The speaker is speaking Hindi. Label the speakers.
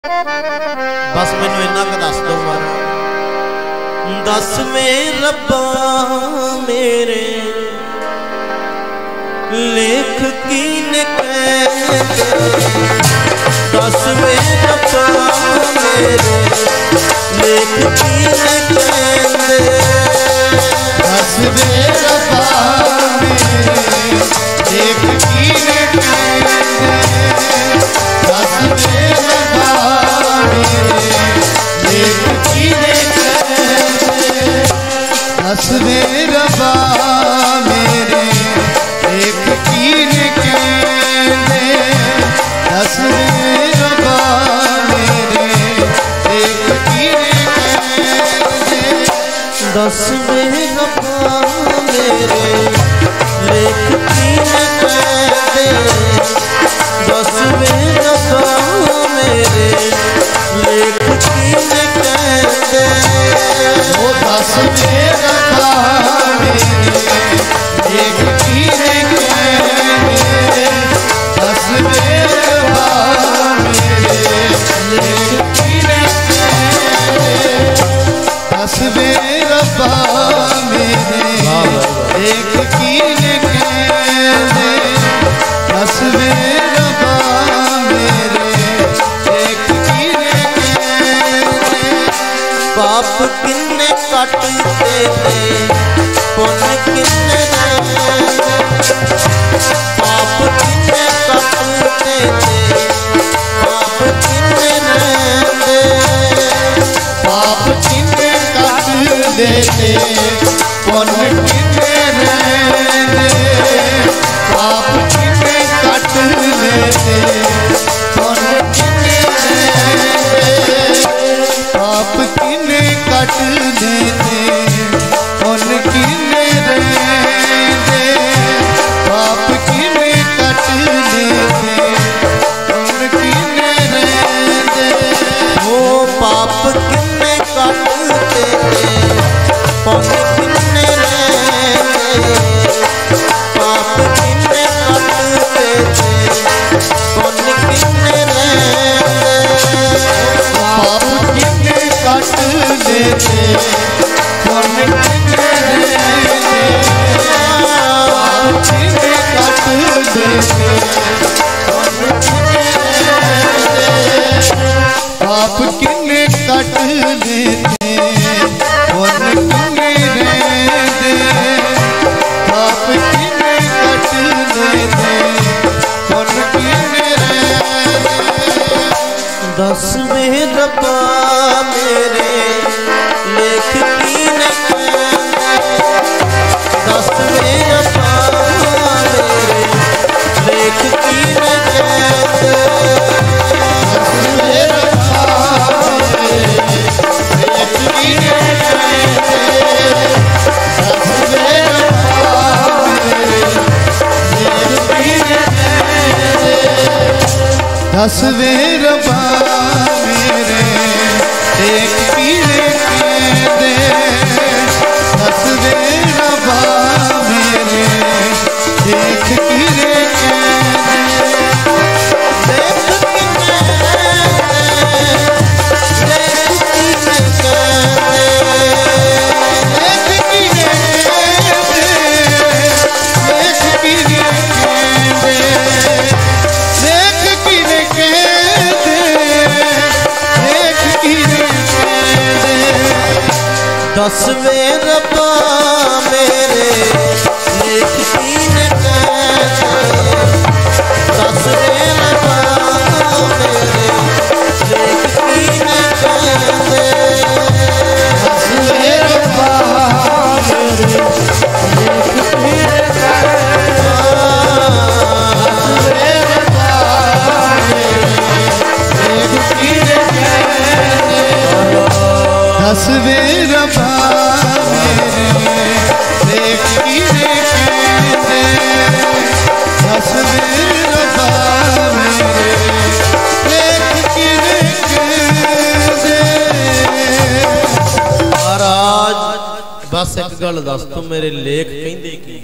Speaker 1: बस मैनू इन्ना क दस दो मार। दस में रब्बा मेरे लेख की ने दस में रब्बा मेरे लेख की ने
Speaker 2: दस में रब्बा मेरे लेख की ने दस में रब्बा मेरे लेख की ने दस में रब्बा मेरे लेख की ने दस में रब्बा मेरे लेख की ने
Speaker 1: दस में रब्बा मेरे लेख की ने दस में रब्बा मेरे लेख की ने
Speaker 2: वो दस में रब्बा मेरे लेख की ने दस में रब्बा मेरे लेख की ने दस में रब्बा मेरे लेख की ने दस में रब्बा मेरे लेख की ने
Speaker 1: पाप किन्ने कटते थे पुण्य किन्ने पाप किन्ने कटते थे पाप किन्ने
Speaker 2: पाप किन्ने कट देते पुण्य किन्ने रहते पाप किन्ने कट देते पुण्य किन्ने रहते पाप किन्ने कट देते पुण्य किन्ने रहते पाप किन्ने कट देते पुण्य किन्ने रहते
Speaker 1: वो पाप किन्ने कटते थे पुण्य किन्ने पाप किन्ने कटते थे पुण्य किन्ने
Speaker 2: पाप किन्ने कट देते पुण्य किन्ने रहते पाप किन्ने कट देते पुण्य किन्ने रहते पाप किन्ने कट देते पुण्य किन्ने रहते पाप किन्ने कट देते पुण्य किन्ने रहते
Speaker 1: दस में रब्बा मेरे लेख की ने दस में रब्बा मेरे लेख की ने
Speaker 2: दस में रब्बा मेरे लेख की ने दस में रब्बा मेरे लेख की ने दस में रब्बा मेरे लेख की ने दस में रब्बा मेरे लेख की ने
Speaker 1: दसवें रब्बा मेरे लेख की ने दसवें रब्बा मेरे लेख की ने
Speaker 2: दसवें रब्बा मेरे लेख की ने दसवें रब्बा मेरे लेख की ने दसवें रब्बा मेरे लेख की ने दसवें रब्बा मेरे लेख की ने
Speaker 1: महाराज बस एक गल दस तू मेरे लेख कहंदे की